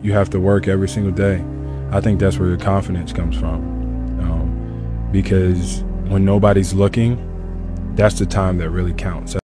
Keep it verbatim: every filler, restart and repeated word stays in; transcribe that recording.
you have to work every single day. I think that's where your confidence comes from, um, because when nobody's looking, that's the time that really counts.